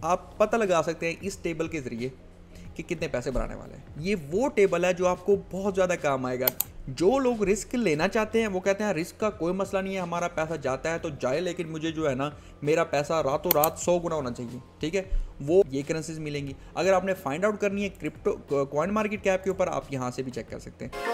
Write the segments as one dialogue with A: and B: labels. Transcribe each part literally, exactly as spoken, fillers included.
A: आप पता लगा सकते हैं इस टेबल के ज़रिए कि कितने पैसे बनाने वाले हैं। ये वो टेबल है जो आपको बहुत ज़्यादा काम आएगा। जो लोग रिस्क लेना चाहते हैं वो कहते हैं रिस्क का कोई मसला नहीं है, हमारा पैसा जाता है तो जाए, लेकिन मुझे जो है ना मेरा पैसा रातों रात सौ गुना होना चाहिए, ठीक है, वो ये करेंसीज मिलेंगी। अगर आपने फाइंड आउट करनी है क्रिप्टो कॉइन मार्केट कैप के ऊपर, आप यहाँ से भी चेक कर सकते हैं।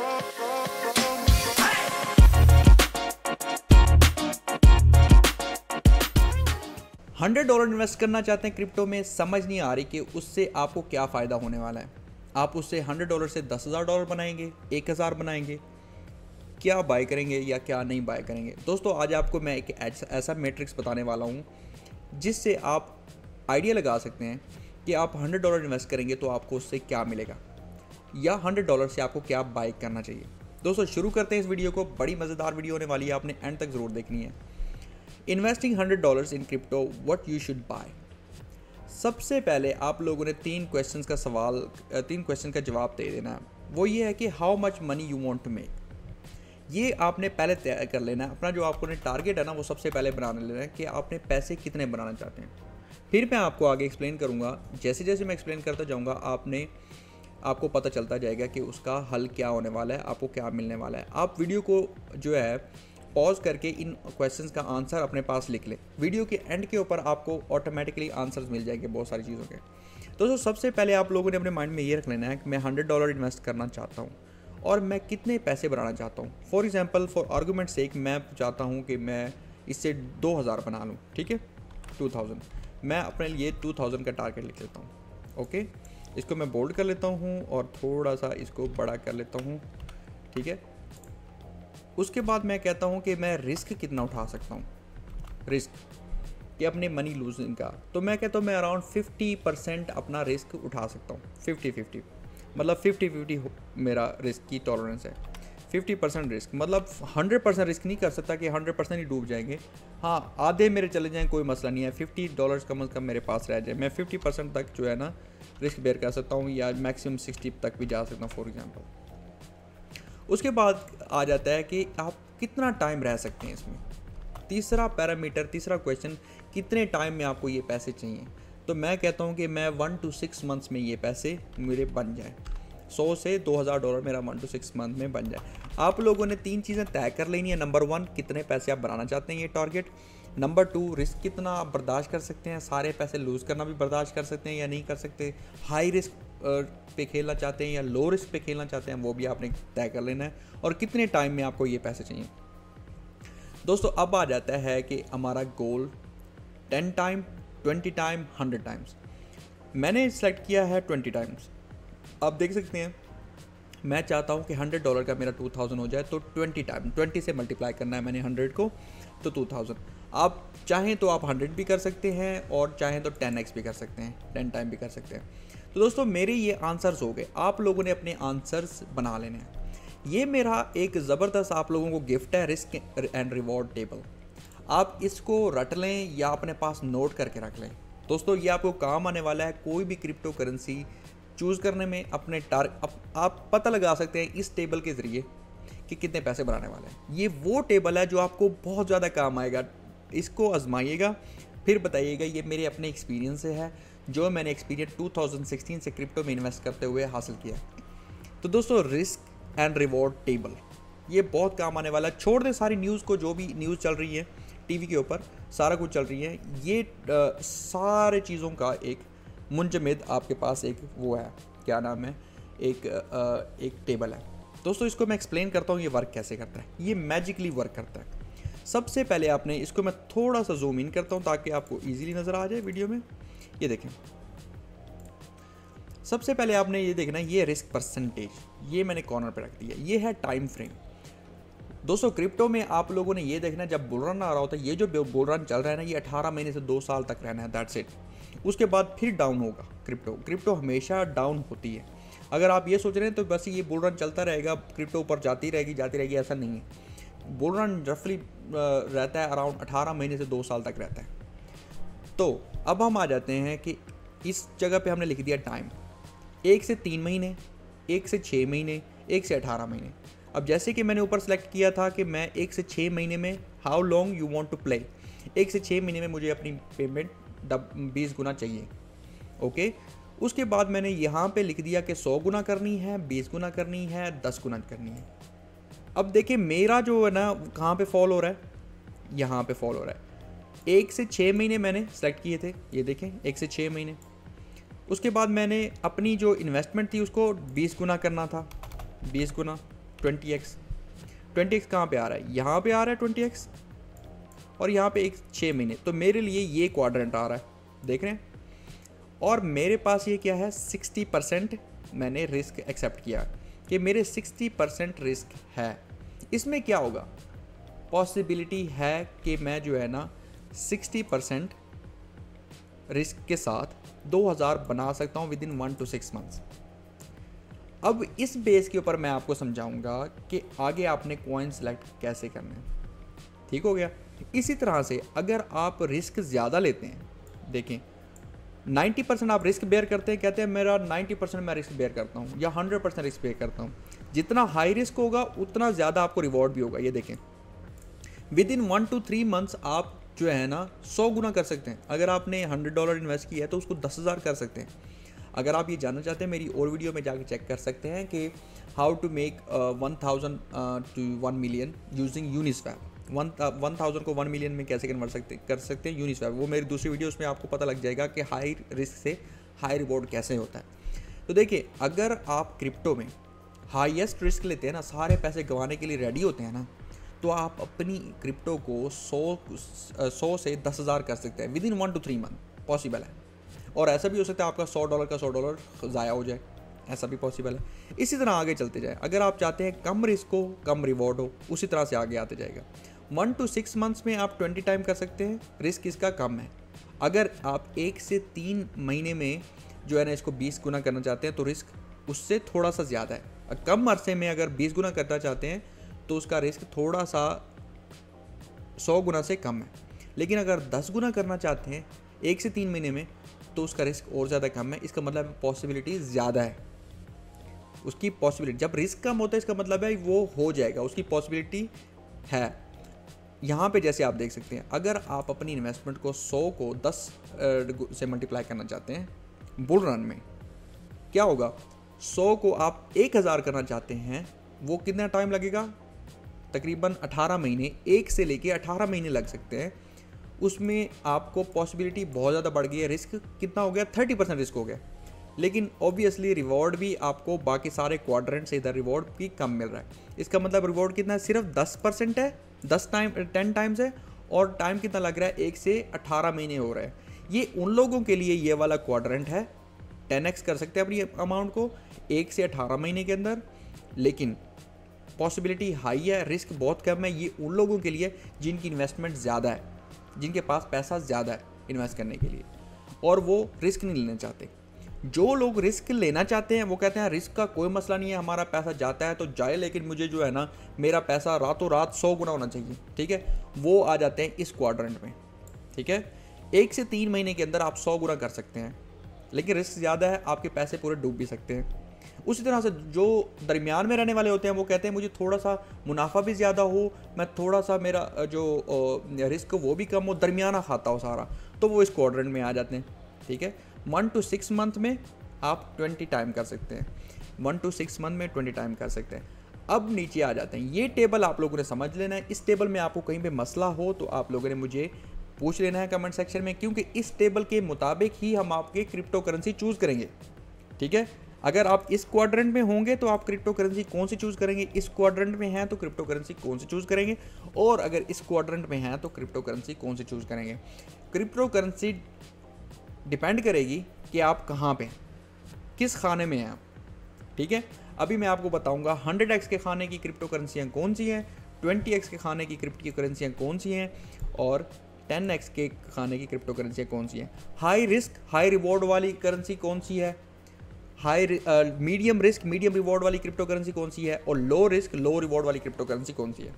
A: हंड्रेड डॉलर इन्वेस्ट करना चाहते हैं क्रिप्टो में, समझ नहीं आ रही कि उससे आपको क्या फ़ायदा होने वाला है। आप उससे हंड्रेड डॉलर से दस हज़ार डॉलर बनाएंगे, एक हज़ार बनाएंगे, क्या बाय करेंगे या क्या नहीं बाय करेंगे। दोस्तों आज आपको मैं एक ऐसा मैट्रिक्स बताने वाला हूँ जिससे आप आइडिया लगा सकते हैं कि आप हंड्रेड डॉलर इन्वेस्ट करेंगे तो आपको उससे क्या मिलेगा, या हंड्रेड डॉलर से आपको क्या बाय करना चाहिए। दोस्तों शुरू करते हैं इस वीडियो को, बड़ी मज़ेदार वीडियो होने वाली है, आपने एंड तक ज़रूर देखनी है। Investing hundred dollars in crypto, what you should buy. सबसे पहले आप लोगों ने तीन क्वेश्चंस का सवाल तीन क्वेश्चन का जवाब दे देना है। वो ये है कि how much money you want to make. ये आपने पहले तय कर लेना है अपना, जो आपको टारगेट है ना वो सबसे पहले बनाने लेना है कि आपने पैसे कितने बनाना चाहते हैं। फिर मैं आपको आगे एक्सप्लेन करूँगा, जैसे जैसे मैं एक्सप्लेन करता जाऊँगा आपने आपको पता चलता जाएगा कि उसका हल क्या होने वाला है, आपको क्या मिलने वाला है। आप वीडियो को जो है पॉज करके इन क्वेश्चंस का आंसर अपने पास लिख लें। वीडियो के एंड के ऊपर आपको ऑटोमेटिकली आंसर्स मिल जाएंगे बहुत सारी चीज़ों के। दोस्तों सबसे पहले आप लोगों ने अपने माइंड में ये रख लेना है कि मैं हंड्रेड डॉलर इन्वेस्ट करना चाहता हूँ और मैं कितने पैसे बनाना चाहता हूँ। For example for argument sake मैं चाहता हूँ कि मैं इससे दो हज़ार बना लूँ, ठीक है, टू थाउजेंड। मैं अपने लिए टू थाउजेंड का टारगेट लिख लेता हूँ। ओके, इसको मैं बोल्ड कर लेता हूँ और थोड़ा सा इसको बड़ा कर लेता हूँ, ठीक है। उसके बाद मैं कहता हूँ कि मैं रिस्क कितना उठा सकता हूँ, रिस्क कि अपने मनी लूजिंग का। तो मैं कहता हूँ मैं अराउंड फिफ्टी परसेंट अपना रिस्क उठा सकता हूँ। फिफ्टी फिफ्टी मतलब फिफ्टी फिफ्टी मेरा रिस्क की टॉलरेंस है। फिफ्टी परसेंट रिस्क मतलब हंड्रेड परसेंट रिस्क नहीं कर सकता कि हंड्रेड परसेंट ही डूब जाएंगे। हाँ, आधे मेरे चले जाएँ कोई मसला नहीं है, फिफ्टी डॉलर्स कम अज़ कम मेरे पास रह जाए, मैं फिफ्टी परसेंट तक जो है ना रिस्क बेयर कर सकता हूँ, या मैक्सिमम सिक्सटी तक भी जा सकता हूँ फॉर एग्जाम्पल। उसके बाद आ जाता है कि आप कितना टाइम रह सकते हैं इसमें। तीसरा पैरामीटर, तीसरा क्वेश्चन, कितने टाइम में आपको ये पैसे चाहिए। तो मैं कहता हूँ कि मैं वन टू सिक्स मंथ्स में ये पैसे मेरे बन जाए, सौ से दो हज़ार डॉलर मेरा वन टू सिक्स मंथ में बन जाए। आप लोगों ने तीन चीज़ें तय कर लेनी है। नंबर वन, कितने पैसे आप बनाना चाहते हैं, ये टारगेट। नंबर टू, रिस्क कितना आप बर्दाश्त कर सकते हैं, सारे पैसे लूज़ करना भी बर्दाश्त कर सकते हैं या नहीं कर सकते। हाई रिस्क पे खेलना चाहते हैं या लो रिस्क पे खेलना चाहते हैं, वो भी आपने तय कर लेना है। और कितने टाइम में आपको ये पैसे चाहिए। दोस्तों अब आ जाता है कि हमारा goal ten time, twenty time, hundred times. मैंने सेलेक्ट किया है ट्वेंटी टाइम्स। आप देख सकते हैं मैं चाहता हूँ कि हंड्रेड डॉलर का मेरा टू थाउजेंड हो जाए, तो ट्वेंटी टाइम, ट्वेंटी से मल्टीप्लाई करना है मैंने हंड्रेड को, तो टू थाउजेंड। आप चाहें तो आप हंड्रेड भी कर सकते हैं और चाहें तो टेन एक्स भी कर सकते हैं, टेन टाइम भी कर सकते हैं। तो दोस्तों मेरे ये आंसर्स हो गए, आप लोगों ने अपने आंसर्स बना लेने हैं। ये मेरा एक ज़बरदस्त आप लोगों को गिफ्ट है, रिस्क एंड रिवॉर्ड टेबल। आप इसको रट लें या अपने पास नोट करके रख लें। दोस्तों ये आपको काम आने वाला है कोई भी क्रिप्टो करेंसी चूज़ करने में। अपने टार आप पता लगा सकते हैं इस टेबल के ज़रिए कि कितने पैसे बनाने वाले हैं। ये वो टेबल है जो आपको बहुत ज़्यादा काम आएगा। इसको आजमाइएगा, फिर बताइएगा। ये मेरे अपने एक्सपीरियंस से है, जो मैंने एक्सपीरियंस टू थाउजेंड सिक्सटीन से क्रिप्टो में इन्वेस्ट करते हुए हासिल किया। तो दोस्तों रिस्क एंड रिवॉर्ड टेबल ये बहुत काम आने वाला है। छोड़ दें सारी न्यूज़ को, जो भी न्यूज़ चल रही है टीवी के ऊपर, सारा कुछ चल रही है, ये आ, सारे चीज़ों का एक मुंजमद आपके पास एक वो है, क्या नाम है, एक आ, एक टेबल है। दोस्तों इसको मैं एक्सप्लेन करता हूँ ये वर्क कैसे करता है। ये मैजिकली वर्क करता है। सबसे पहले आपने इसको, मैं थोड़ा सा जूम इन करता हूँ ताकि आपको इजीली नज़र आ जाए वीडियो में। ये देखें, सबसे पहले आपने ये देखना, ये रिस्क परसेंटेज, ये मैंने कॉर्नर पे रख दिया। ये है टाइम फ्रेम। दोस्तों क्रिप्टो में आप लोगों ने ये देखना, जब बुल रन आ रहा होता है, ये जो बुल रन चल रहा है ना, ये अठारह महीने से दो साल तक रहना है, दैट्स इट। उसके बाद फिर डाउन होगा। क्रिप्टो क्रिप्टो हमेशा डाउन होती है। अगर आप ये सोच रहे हैं तो बस ये बुल रन चलता रहेगा, क्रिप्टो ऊपर जाती रहेगी जाती रहेगी, ऐसा नहीं है। बुल रन रफली रहता है अराउंड अठारह महीने से दो साल तक रहता है। तो अब हम आ जाते हैं कि इस जगह पे हमने लिख दिया टाइम, एक से तीन महीने, एक से छः महीने, एक से अठारह महीने। अब जैसे कि मैंने ऊपर सेलेक्ट किया था कि मैं एक से छः महीने में, how long you want to play, एक से छः महीने में मुझे अपनी पेमेंट डब बीस गुना चाहिए। ओके, उसके बाद मैंने यहाँ पे लिख दिया कि सौ गुना करनी है, बीस गुना करनी है, दस गुना करनी है। अब देखिए मेरा जो है ना कहाँ पे फॉल हो रहा है, यहाँ पे फॉल हो रहा है। एक से छः महीने मैंने सेलेक्ट किए थे, ये देखें एक से छः महीने। उसके बाद मैंने अपनी जो इन्वेस्टमेंट थी उसको बीस गुना करना था, बीस गुना ट्वेंटी एक्स। ट्वेंटी एक्स कहाँ पे आ रहा है, यहाँ पे आ रहा है ट्वेंटी एक्स, और यहाँ पे एक छः महीने। तो मेरे लिए ये क्वाड्रेंट आ रहा है, देख रहे हैं। और मेरे पास ये क्या है, सिक्सटी परसेंट मैंने रिस्क एक्सेप्ट किया कि मेरे सिक्सटी परसेंट रिस्क है। इसमें क्या होगा, पॉसिबिलिटी है कि मैं जो है ना सिक्सटी परसेंट रिस्क के साथ दो हज़ार बना सकता हूँ within one to six months. अब इस बेस के ऊपर मैं आपको समझाऊंगा कि आगे आपने कॉइन सेलेक्ट कैसे करना है। ठीक हो गया। इसी तरह से अगर आप रिस्क ज़्यादा लेते हैं, देखें नब्बे परसेंट आप रिस्क बेयर करते हैं, कहते हैं मेरा नब्बे परसेंट मैं रिस्क बेयर करता हूँ या सौ परसेंट रिस्क बेयर करता हूँ। जितना हाई रिस्क होगा उतना ज़्यादा आपको रिवॉर्ड भी होगा। ये देखें within one two three months आप जो है ना सौ गुना कर सकते हैं। अगर आपने हंड्रेड डॉलर इन्वेस्ट किया है तो उसको दस हज़ार कर सकते हैं। अगर आप ये जानना चाहते हैं मेरी और वीडियो में जाके चेक कर सकते हैं कि how to make one thousand to one million using Uniswap. One one thousand को वन मिलियन में कैसे कन्वर्ट सकते कर सकते हैं यूनिस्वैप। वो मेरी दूसरी वीडियो, उसमें आपको पता लग जाएगा कि हाई रिस्क से हाई रिवॉर्ड कैसे होता है। तो देखिए अगर आप क्रिप्टो में हाईएस्ट रिस्क लेते हैं ना, सारे पैसे गंवाने के लिए रेडी होते हैं ना, तो आप अपनी क्रिप्टो को सौ सौ से दस हज़ार कर सकते हैं within one two three month. Possible है। और ऐसा भी हो सकता है आपका सौ डॉलर का सौ डॉलर ज़ाया हो जाए, ऐसा भी पॉसिबल है। इसी तरह आगे चलते जाए। अगर आप चाहते हैं कम रिस्क हो कम रिवॉर्ड हो, उसी तरह से आगे आते जाएगा। वन टू सिक्स मंथ्स में आप ट्वेंटी टाइम कर सकते हैं, रिस्क इसका कम है। अगर आप एक से तीन महीने में जो है ना इसको बीस गुना करना चाहते हैं तो रिस्क उससे थोड़ा सा ज़्यादा है। कम अरसे में अगर बीस गुना करना चाहते हैं तो उसका रिस्क थोड़ा सा सौ गुना से कम है। लेकिन अगर दस गुना करना चाहते हैं एक से तीन महीने में तो उसका रिस्क और ज़्यादा कम है। इसका मतलब पॉसिबिलिटी ज़्यादा है उसकी। पॉसिबिलिटी जब रिस्क कम होता है इसका मतलब है वो हो जाएगा, उसकी पॉसिबिलिटी है। यहाँ पे जैसे आप देख सकते हैं अगर आप अपनी इन्वेस्टमेंट को सौ को दस से मल्टीप्लाई करना चाहते हैं बुल रन में, क्या होगा, सौ को आप एक हज़ार करना चाहते हैं, वो कितना टाइम लगेगा, तकरीबन अठारह महीने, एक से लेके अठारह महीने लग सकते हैं। उसमें आपको पॉसिबिलिटी बहुत ज़्यादा बढ़ गई है। रिस्क कितना हो गया, थर्टी परसेंट रिस्क हो गया। लेकिन ऑब्वियसली रिवॉर्ड भी आपको बाकी सारे क्वाड्रेंट से इधर रिवॉर्ड भी कम मिल रहा है। इसका मतलब रिवॉर्ड कितना है, सिर्फ दस परसेंट है, दस टाइम टेन टाइम्स है। और टाइम कितना लग रहा है, एक से अठारह महीने हो रहे हैं। ये उन लोगों के लिए ये वाला क्वाड्रेंट है, टेन एक्स कर सकते हैं अपनी अमाउंट को एक से अठारह महीने के अंदर। लेकिन पॉसिबिलिटी हाई है, रिस्क बहुत कम है। ये उन लोगों के लिए जिनकी इन्वेस्टमेंट ज़्यादा है, जिनके पास पैसा ज़्यादा है इन्वेस्ट करने के लिए, और वो रिस्क नहीं लेना चाहते। जो लोग रिस्क लेना चाहते हैं वो कहते हैं रिस्क का कोई मसला नहीं है, हमारा पैसा जाता है तो जाए, लेकिन मुझे जो है ना मेरा पैसा रातों रात सौ गुना होना चाहिए। ठीक है, वो आ जाते हैं इस क्वाड्रेंट में। ठीक है, एक से तीन महीने के अंदर आप सौ गुना कर सकते हैं, लेकिन रिस्क ज़्यादा है, आपके पैसे पूरे डूब भी सकते हैं। उसी तरह से जो दरमियान में रहने वाले होते हैं वो कहते हैं मुझे थोड़ा सा मुनाफा भी ज़्यादा हो, मैं थोड़ा सा मेरा जो रिस्क वो भी कम हो, दरमियाना खाता हो सारा, तो वो इस क्वाड्रेंट में आ जाते हैं। ठीक है, वन टू सिक्स मंथ में आप ट्वेंटी टाइम कर सकते हैं, वन टू सिक्स मंथ में ट्वेंटी टाइम कर सकते हैं। अब नीचे आ जाते हैं। ये टेबल आप लोगों ने समझ लेना है। इस टेबल में आपको कहीं पे मसला हो तो आप लोगों ने मुझे पूछ लेना है कमेंट सेक्शन में, क्योंकि इस टेबल के मुताबिक ही हम आपके क्रिप्टो करेंसी चूज़ करेंगे। ठीक है, अगर आप इस क्वाड्रेंट में होंगे तो आप क्रिप्टो करेंसी कौन सी चूज़ करेंगे, इस क्वाड्रेंट में हैं तो क्रिप्टो करेंसी कौन सी चूज़ करेंगे, और अगर इस क्वाड्रेंट में हैं तो क्रिप्टो करेंसी कौन सी चूज़ करेंगे। क्रिप्टो करेंसी डिपेंड करेगी कि आप कहाँ पे, किस खाने में हैं आप। ठीक है, अभी मैं आपको बताऊंगा हंड्रेड एक्स के खाने की क्रिप्टो करेंसियाँ कौन सी हैं, ट्वेंटी एक्स के खाने की क्रिप्टो करेंसियाँ कौन सी हैं, और टेन एक्स के खाने की क्रिप्टो करेंसियाँ कौन सी हैं। हाई रिस्क हाई रिवॉर्ड वाली करेंसी कौन सी है, high medium risk medium reward वाली क्रिप्टो करेंसी कौन सी है, और लो रिस्क लो रिवॉर्ड वाली क्रिप्टो करेंसी कौन सी है।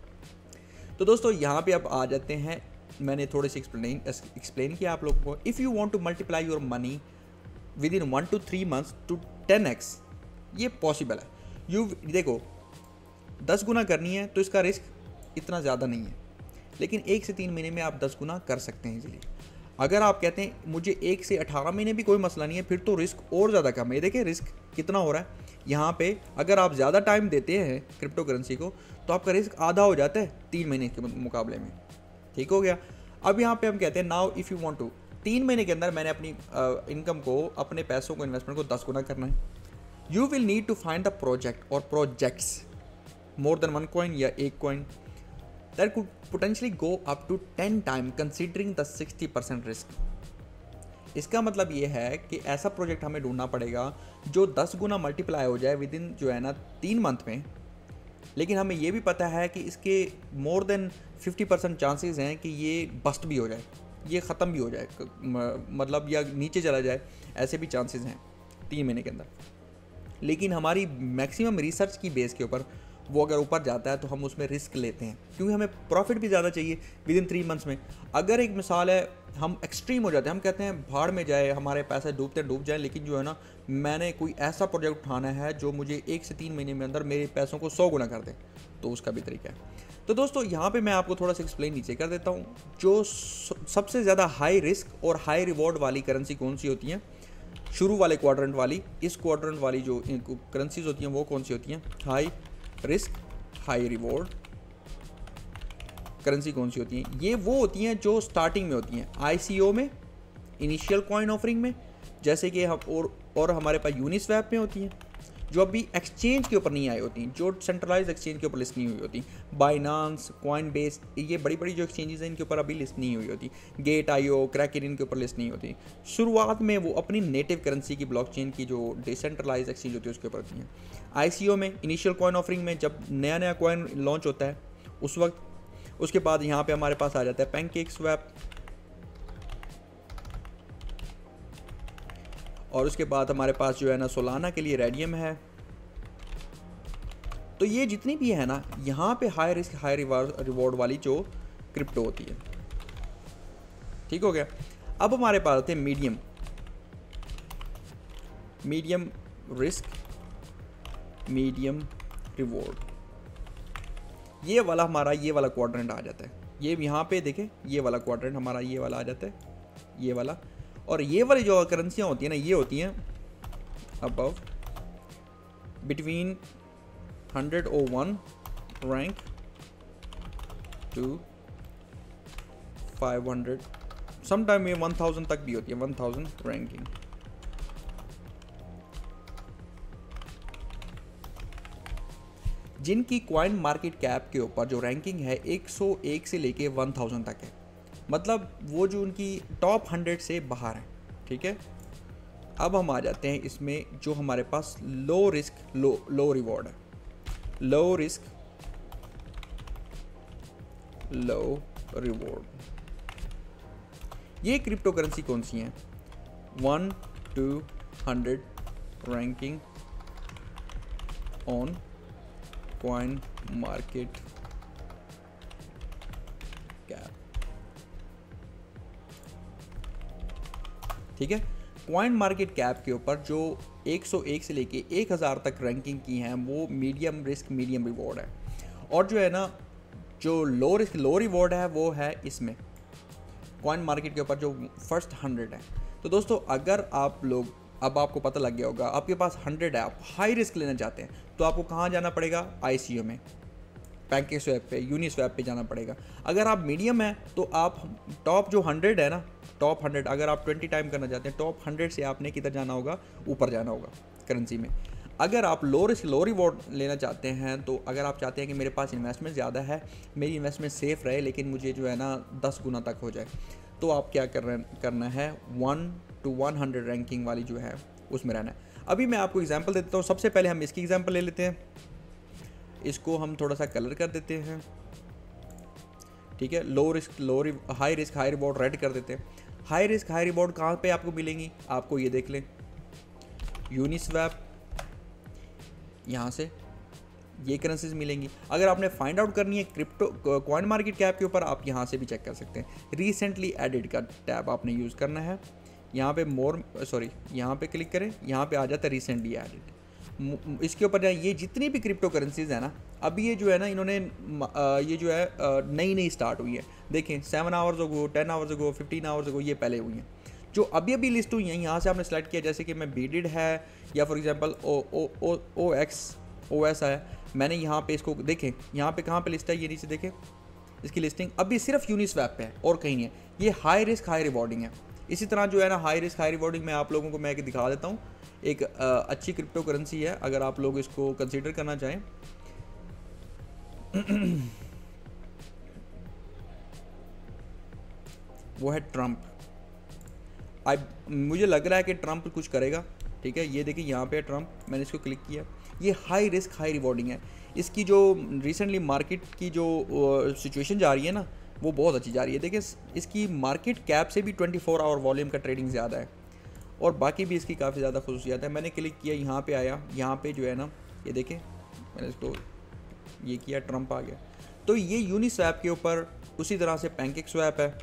A: तो दोस्तों यहाँ पे आप आ जाते हैं। मैंने थोड़े से एक्सप्लेन एक्सप्लेन किया आप लोगों को। If you want to multiply your money within one two three months to ten x, ये पॉसिबल है। यू देखो दस गुना करनी है तो इसका रिस्क इतना ज़्यादा नहीं है, लेकिन एक से तीन महीने में आप दस गुना कर सकते हैं इजीली। अगर आप कहते हैं मुझे एक से अठारह महीने भी कोई मसला नहीं है, फिर तो रिस्क और ज़्यादा कम है। देखिए रिस्क कितना हो रहा है यहाँ पे। अगर आप ज़्यादा टाइम देते हैं क्रिप्टो करेंसी को तो आपका रिस्क आधा हो जाता है तीन महीने के मुकाबले में। ठीक हो गया। अब यहाँ पे हम कहते हैं now if you want to, तीन महीने के अंदर मैंने अपनी इनकम को, अपने पैसों को, इन्वेस्टमेंट को दस गुना करना है। You will need to find the project और projects more than one coin या एक coin that could potentially go up to ten time considering the sixty percent risk. इसका मतलब ये है कि ऐसा प्रोजेक्ट हमें ढूंढना पड़ेगा जो दस गुना मल्टीप्लाई हो जाए विद इन जो है ना तीन मंथ में। लेकिन हमें ये भी पता है कि इसके more than fifty percent chances हैं कि ये बस्ट भी हो जाए, ये ख़त्म भी हो जाए, मतलब या नीचे चला जाए, ऐसे भी चांसेस हैं तीन महीने के अंदर। लेकिन हमारी मैक्सिमम रिसर्च की बेस के ऊपर वो अगर ऊपर जाता है तो हम उसमें रिस्क लेते हैं, क्योंकि हमें प्रॉफिट भी ज़्यादा चाहिए विद इन थ्री मंथ्स में। अगर एक मिसाल है हम एक्सट्रीम हो जाते हैं, हम कहते हैं भाड़ में जाए, हमारे पैसे डूबते डूब जाए, लेकिन जो है ना मैंने कोई ऐसा प्रोजेक्ट उठाना है जो मुझे एक से तीन महीने में अंदर मेरे पैसों को सौ गुना कर दे, तो उसका भी तरीका है। तो दोस्तों यहाँ पे मैं आपको थोड़ा सा एक्सप्लेन नीचे कर देता हूँ। जो सबसे ज़्यादा हाई रिस्क और हाई रिवॉर्ड वाली करेंसी कौन सी होती हैं, शुरू वाले क्वाड्रेंट वाली, इस क्वाड्रेंट वाली जो करेंसीज होती हैं वो कौन सी होती हैं, high risk high reward currency कौन सी होती हैं, ये वो होती हैं जो स्टार्टिंग में होती हैं आईसीओ में, इनिशियल कॉइन ऑफरिंग में, जैसे कि हम और और हमारे पास यूनिस्वैप में होती हैं, जो अभी एक्सचेंज के ऊपर नहीं आई होती, जो सेंट्रलाइज एक्सचेंज के ऊपर लिस्ट नहीं हुई होती। बाइनांस, कॉइनबेस, ये बड़ी बड़ी जो एक्सचेंजेस हैं इनके ऊपर अभी लिस्ट नहीं हुई होती। गेट आईओ, क्रैकेन, इनके ऊपर लिस्ट नहीं होती। शुरुआत में वो अपनी नेटिव करेंसी की ब्लॉकचेन की जो डिसेंट्रलाइज एक्सचेंज होती है उसके ऊपर होती हैं। आईसीओ में, इनिशियल कॉइन ऑफरिंग में, जब नया नया कॉइन लॉन्च होता है उस वक्त। उसके बाद यहाँ पे हमारे पास आ जाता है पैनकेकस्वैप, और उसके बाद हमारे पास जो है ना सोलाना के लिए रेडियम है। तो ये जितनी भी है ना यहाँ पे हाई रिस्क हाई रिवॉर्ड वाली जो क्रिप्टो होती है। ठीक हो गया। अब हमारे पास आते हैं medium medium risk medium reward. ये वाला हमारा ये वाला क्वाड्रेंट आ जाता है। ये यहाँ पे देखें, ये वाला क्वाड्रेंट हमारा ये वाला आ जाता है, ये वाला। और ये वाली जो करेंसियाँ होती हैं ना, ये होती हैं above between hundred O one rank to five hundred, sometime ये वन थाउजेंड तक भी होती है, वन थाउजेंड रैंकिंग। जिनकी कॉइन मार्केट कैप के ऊपर जो रैंकिंग है एक सौ एक से लेके एक हज़ार तक है, मतलब वो जो उनकी टॉप हंड्रेड से बाहर है। ठीक है। अब हम आ जाते हैं इसमें जो हमारे पास लो रिस्क लो लो रिवॉर्ड है। लो रिस्क लो रिवॉर्ड, ये क्रिप्टो करेंसी कौन सी हैं, one to hundred ranking on coin market cap. ठीक है। कॉइन मार्केट कैप के ऊपर जो एक सौ एक से लेके एक हज़ार तक रैंकिंग की हैं वो मीडियम रिस्क मीडियम रिवॉर्ड है। और जो है ना जो लो रिस्क लो रिवॉर्ड है वो है इसमें कॉइन मार्केट के ऊपर जो फर्स्ट हंड्रेड है। तो दोस्तों अगर आप लोग, अब आपको पता लग गया होगा, आपके पास हंड्रेड है, आप हाई रिस्क लेना चाहते हैं तो आपको कहाँ जाना पड़ेगा, आईसीओ में, पैनकेकस्वैप पे, यूनिस्वैप पे जाना पड़ेगा। अगर आप मीडियम है तो आप टॉप जो हंड्रेड है ना, टॉप हंड्रेड अगर आप ट्वेंटी टाइम करना चाहते हैं, टॉप हंड्रेड से आपने किधर जाना होगा, ऊपर जाना होगा करेंसी में। अगर आप लो रिस्क लो रिवॉर्ड लेना चाहते हैं, तो अगर आप चाहते हैं कि मेरे पास इन्वेस्टमेंट ज़्यादा है, मेरी इन्वेस्टमेंट सेफ़ रहे लेकिन मुझे जो है ना दस गुना तक हो जाए, तो आप क्या कर करना है, one to one hundred ranking वाली जो है उसमें रहना है। अभी मैं आपको एग्जांपल देता हूँ। सबसे पहले हम इसकी एग्जांपल ले लेते हैं, इसको हम थोड़ा सा कलर कर देते हैं। ठीक है। Low risk low high risk high reward red कर देते हैं। हाई रिस्क हाई रिवॉर्ड कहाँ पे आपको मिलेंगी, आपको ये देख लें, यूनिस्वैप, यहाँ से ये करेंसीज मिलेंगी। अगर आपने फाइंड आउट करनी है क्रिप्टो कॉइन मार्केट कैप के ऊपर, आप यहाँ से भी चेक कर सकते हैं। रिसेंटली एडिड का टैब आपने यूज़ करना है, यहाँ पे मोर सॉरी यहाँ पे क्लिक करें, यहाँ पे आ जाता है रिसेंटली एडिड, इसके ऊपर जाए। ये जितनी भी क्रिप्टो करेंसीज है ना अभी ये जो है ना इन्होंने आ, ये जो है नई नई स्टार्ट हुई है। देखें seven hours ago, ten hours ago, fifteen hours ago ये पहले हुई हैं। जो अभी अभी लिस्ट हुई हैं यहाँ से आपने सेलेक्ट किया, जैसे कि मैं बीडिड है या for example O O O O X O S है, मैंने यहाँ पे इसको देखें, यहाँ पे कहाँ पे लिस्ट है, ये नीचे देखें इसकी लिस्टिंग अभी सिर्फ यूनिस्वैप पे है और कहीं नहीं है। ये हाई रिस्क हाई रिवॉर्डिंग है। इसी तरह जो है ना हाई रिस्क हाई रिवॉर्डिंग मैं आप लोगों को मैं एक दिखा देता हूँ। एक आ, अच्छी क्रिप्टो करेंसी है अगर आप लोग इसको कंसीडर करना चाहें। वो है ट्रम्प। आई मुझे लग रहा है कि ट्रम्प कुछ करेगा, ठीक है। ये देखिए यहाँ पे ट्रम्प, मैंने इसको क्लिक किया। ये हाई रिस्क हाई रिवॉर्डिंग है। इसकी जो रिसेंटली मार्केट की जो सिचुएशन जा रही है ना वो बहुत अच्छी जा रही है। देखिए इसकी मार्केट कैप से भी ट्वेंटी फोर आवर वॉल्यूम का ट्रेडिंग ज़्यादा है और बाकी भी इसकी काफ़ी ज़्यादा खसूसियात है। मैंने क्लिक किया, यहाँ पे आया, यहाँ पे जो है ना ये देखें मैंने इसको ये किया, ट्रम्प आ गया। तो ये यूनिस्वैप के ऊपर उसी तरह से पैनकेक स्वैप है,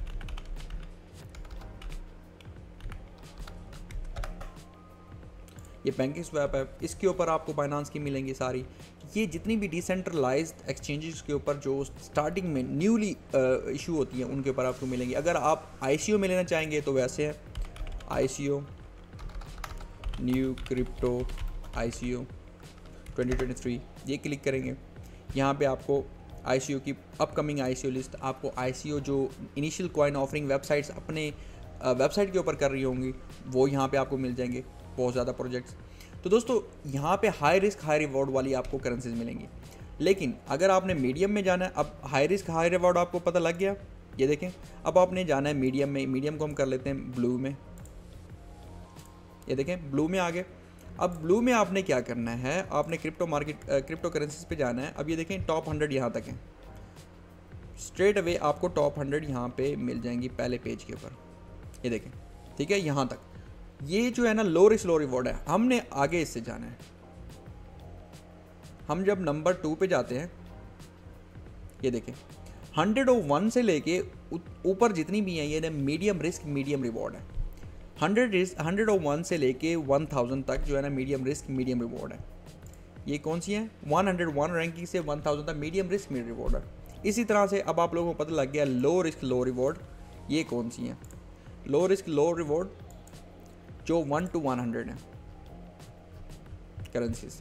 A: ये पैनकेक स्वैप है, इसके ऊपर आपको बाइनांस की मिलेंगी सारी। ये जितनी भी डिसेंट्रलाइज्ड एक्सचेंजेस के ऊपर जो स्टार्टिंग में न्यूली इशू होती हैं उनके ऊपर आपको मिलेंगी। अगर आप आईसीओ में लेना चाहेंगे तो वैसे है ICO new crypto ICO twenty twenty three, ये क्लिक करेंगे। यहाँ पे आपको आईसीओ की अपकमिंग आईसीओ लिस्ट, आपको आईसीओ जो इनिशियल कॉइन ऑफरिंग वेबसाइट्स अपने वेबसाइट के ऊपर कर रही होंगी वो यहाँ पे आपको मिल जाएंगे, बहुत ज़्यादा प्रोजेक्ट्स। तो दोस्तों यहाँ पे हाई रिस्क हाई रिवॉर्ड वाली आपको करेंसीज मिलेंगी। लेकिन अगर आपने मीडियम में जाना है, अब हाई रिस्क हाई रिवॉर्ड आपको पता लग गया, ये देखें। अब आपने जाना है मीडियम में, मीडियम को हम कर लेते हैं ब्लू में, ये देखें ब्लू में आ गए। अब ब्लू में आपने क्या करना है, आपने क्रिप्टो मार्केट क्रिप्टो करेंसीज पे जाना है। अब ये देखें टॉप हंड्रेड यहाँ तक है, स्ट्रेट अवे आपको टॉप हंड्रेड यहाँ पे मिल जाएंगी पहले पेज के ऊपर, ये देखें, ठीक है। यहाँ तक ये जो है ना लो रिस्क लो रिवॉर्ड है। हमने आगे इससे जाना है। हम जब नंबर टू पे जाते हैं, ये देखें हंड्रेड और वन से लेके ऊपर जितनी भी हैं ये मीडियम रिस्क मीडियम रिवॉर्ड है। हंड्रेड रिस्क हंड्रेड और वन से लेके वन थाउजेंड तक जो है ना मीडियम रिस्क मीडियम रिवॉर्ड है। ये कौन सी है, वन हंड्रेड वन रैंकिंग से वन थाउजेंड तक मीडियम रिस्क मीडियम रिवॉर्ड है। इसी तरह से अब आप लोगों को पता लग गया लो रिस्क लो रिवॉर्ड ये कौन सी हैं। लो रिस्क लो रिवॉर्ड जो वन टू वन हंड्रेड है करेंसीज।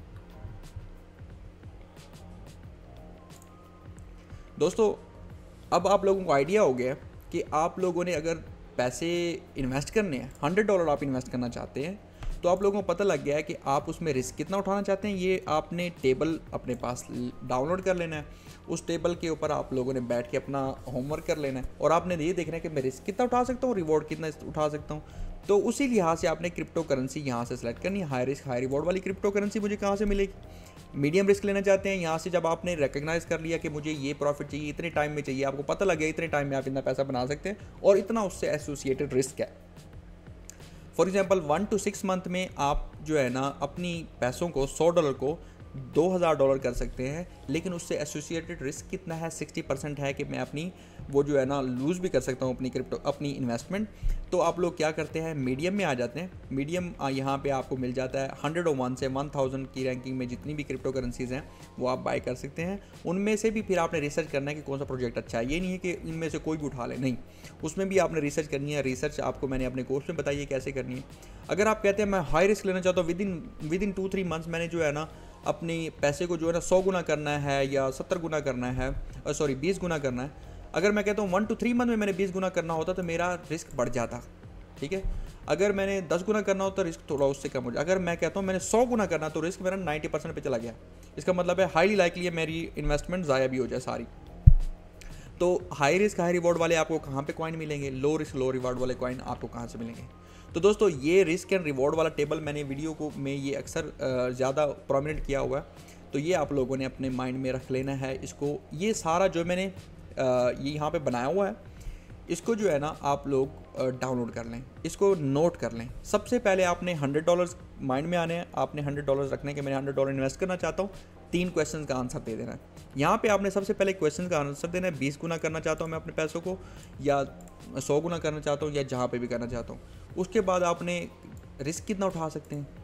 A: दोस्तों अब आप लोगों को आइडिया हो गया कि आप लोगों ने अगर पैसे इन्वेस्ट करने हैं, हंड्रेड डॉलर आप इन्वेस्ट करना चाहते हैं, तो आप लोगों को पता लग गया है कि आप उसमें रिस्क कितना उठाना चाहते हैं। ये आपने टेबल अपने पास डाउनलोड कर लेना है, उस टेबल के ऊपर आप लोगों ने बैठ के अपना होमवर्क कर लेना है और आपने ये देखना है कि मैं रिस्क कितना उठा सकता हूँ, रिवॉर्ड कितना उठा सकता हूँ। तो उसी लिहाज से आपने क्रिप्टो करेंसी यहाँ से सेलेक्ट करनी है। हाई रिस्क हाई रिवॉर्ड वाली क्रिप्टो करेंसी मुझे कहाँ से मिलेगी, मीडियम रिस्क लेना चाहते हैं, यहाँ से जब आपने रिकग्नाइज कर लिया कि मुझे ये प्रॉफिट चाहिए, इतने टाइम में चाहिए, आपको पता लग गया इतने टाइम में आप इतना पैसा बना सकते हैं और इतना उससे एसोसिएटेड रिस्क है। For example one to six month में आप जो है ना अपनी पैसों को सौ डॉलर को दो हज़ार डॉलर कर सकते हैं, लेकिन उससे एसोसिएटेड रिस्क कितना है, सिक्सटी परसेंट है कि मैं अपनी वो जो है ना लूज़ भी कर सकता हूँ अपनी क्रिप्टो अपनी इन्वेस्टमेंट। तो आप लोग क्या करते हैं, मीडियम में आ जाते हैं। मीडियम यहाँ पे आपको मिल जाता है हंड्रेड और वन से वन थाउजेंड की रैंकिंग में जितनी भी क्रिप्टो करेंसीज़ हैं वो आप बाय कर सकते हैं। उनमें से भी फिर आपने रिसर्च करना है कि कौन सा प्रोजेक्ट अच्छा है। ये नहीं है कि इनमें से कोई भी उठा ले, नहीं, उसमें भी आपने रिसर्च करनी है। रिसर्च आपको मैंने अपने कोर्स में बताई है कैसे करनी है। अगर आप कहते हैं मैं हाई रिस्क लेना चाहता हूँ, within within two three months मैंने जो है ना अपनी पैसे को जो है ना सौ गुना करना है या सत्तर गुना करना है, सॉरी बीस गुना करना है। अगर मैं कहता हूँ वन टू थ्री मंथ में मैंने बीस गुना करना होता तो मेरा रिस्क बढ़ जाता, ठीक है। अगर मैंने दस गुना करना होता तो रिस्क थोड़ा उससे कम हो जाए। अगर मैं कहता हूँ मैंने सौ गुना करना तो रिस्क मेरा नाइन्टी परसेंट पे चला गया। इसका मतलब है हाईली लाइकली है मेरी इन्वेस्टमेंट ज़ाया भी हो जाए सारी। तो हाई रिस्क हाई रिवॉर्ड वाले आपको कहाँ पे कॉइन मिलेंगे, लो रिस्क लो रिवॉर्ड वाले कॉइन आपको कहाँ से मिलेंगे। तो दोस्तों ये रिस्क एंड रिवॉर्ड वाला टेबल मैंने वीडियो को में ये अक्सर ज़्यादा प्रोमिनेंट किया हुआ है, तो ये आप लोगों ने अपने माइंड में रख लेना है इसको। ये सारा जो मैंने ये यहाँ पे बनाया हुआ है इसको जो है ना आप लोग डाउनलोड कर लें, इसको नोट कर लें। सबसे पहले आपने हंड्रेड डॉलर्स माइंड में आने हैं, आपने हंड्रेड डॉलर्स रखने के मैंने हंड्रेड डॉलर इन्वेस्ट करना चाहता हूँ। तीन क्वेश्चन का आंसर दे देना है। यहाँ पे आपने सबसे पहले क्वेश्चन का आंसर देना है, बीस गुना करना चाहता हूँ मैं अपने पैसों को या सौ गुना करना चाहता हूँ या जहाँ पे भी करना चाहता हूँ। उसके बाद आपने रिस्क कितना उठा सकते हैं,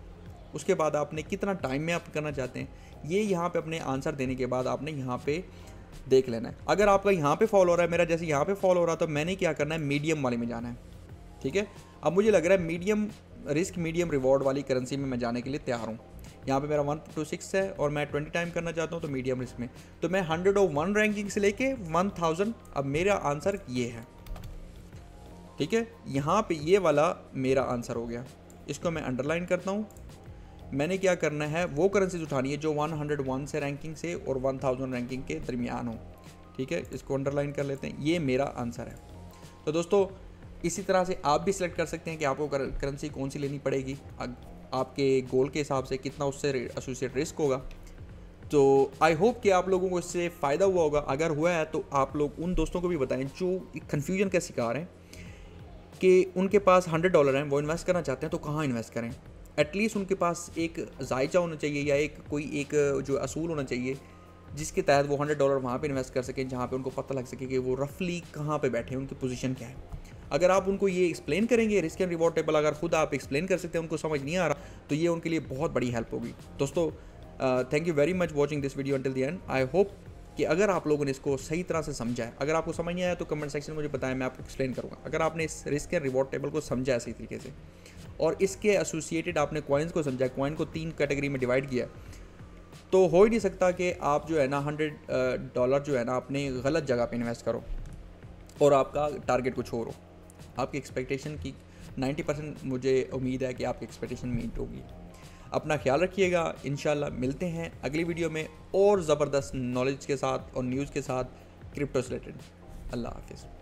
A: उसके बाद आपने कितना टाइम में आप करना चाहते हैं, ये यहाँ पे अपने आंसर देने के बाद आपने यहाँ पे देख लेना है। अगर आपका यहाँ पे फॉल हो रहा है, मेरा जैसे यहाँ पे फॉल हो रहा है, तो मैंने क्या करना है, मीडियम वाले में जाना है। ठीक है, अब मुझे लग रहा है मीडियम रिस्क मीडियम रिवॉर्ड वाली करेंसी में मैं जाने के लिए तैयार हूँ। यहाँ पे मेरा वन टू सिक्स है और मैं ट्वेंटी टाइम करना चाहता हूँ, तो मीडियम रिस्क में तो मैं हंड्रेड और वन रैंकिंग से लेके वन थाउजेंड, अब मेरा आंसर ये है। ठीक है, यहाँ पे ये वाला मेरा आंसर हो गया, इसको मैं अंडरलाइन करता हूँ। मैंने क्या करना है, वो करेंसीज उठानी है जो वन हंड्रेड वन से रैंकिंग से और वन थाउजेंड रैंकिंग के दरमियान हो। ठीक है, इसको अंडरलाइन कर लेते हैं, ये मेरा आंसर है। तो दोस्तों इसी तरह से आप भी सिलेक्ट कर सकते हैं कि आपको करेंसी कौन सी लेनी पड़ेगी, आपके गोल के हिसाब से कितना उससे एसोसिएट रिस्क होगा। तो आई होप कि आप लोगों को इससे फ़ायदा हुआ होगा। अगर हुआ है तो आप लोग उन दोस्तों को भी बताएं जो कन्फ्यूजन का शिकार हैं कि उनके पास हंड्रेड डॉलर हैं, वो इन्वेस्ट करना चाहते हैं, तो कहाँ इन्वेस्ट करें। एटलीस्ट उनके पास एक जायचा होना चाहिए या एक कोई एक जो असूल होना चाहिए जिसके तहत वो हंड्रेड डॉलर वहाँ पे इन्वेस्ट कर सकें, जहाँ पे उनको पता लग सके कि वो रफली कहाँ पे बैठे हैं, उनकी पोजीशन क्या है। अगर आप उनको ये एक्सप्लेन करेंगे रिस्क एंड रिवॉर्ड टेबल, अगर खुद आप एक्सप्लेन कर सकते हैं, उनको समझ नहीं आ रहा, तो ये उनके लिए बहुत बड़ी हेल्प होगी। दोस्तों thank you very much watching this video until the end. I hope कि अगर आप लोगों ने इसको सही तरह से समझा है, अगर आपको समझ नहीं आया तो कमेंट सेक्शन में मुझे बताएं, मैं आपको एक्सप्लेन करूँगा। अगर आपने इस रिस्क एंड रिवॉर्ड टेबल को समझा है सही तरीके से और इसके एसोसिएटेड आपने कॉइन्स को समझा, कॉइन को तीन कैटेगरी में डिवाइड किया, तो हो ही नहीं सकता कि आप जो है ना हंड्रेड डॉलर जो है ना अपने गलत जगह पे इन्वेस्ट करो और आपका टारगेट कुछ और हो। आपकी एक्सपेक्टेशन की नाइन्टी परसेंट मुझे उम्मीद है कि आपकी एक्सपेक्टेशन मीट होगी। अपना ख्याल रखिएगा, इंशाल्लाह मिलते हैं अगली वीडियो में और ज़बरदस्त नॉलेज के साथ और न्यूज़ के साथ क्रिप्टो से रिलेटेड। अल्लाह हाफिज़।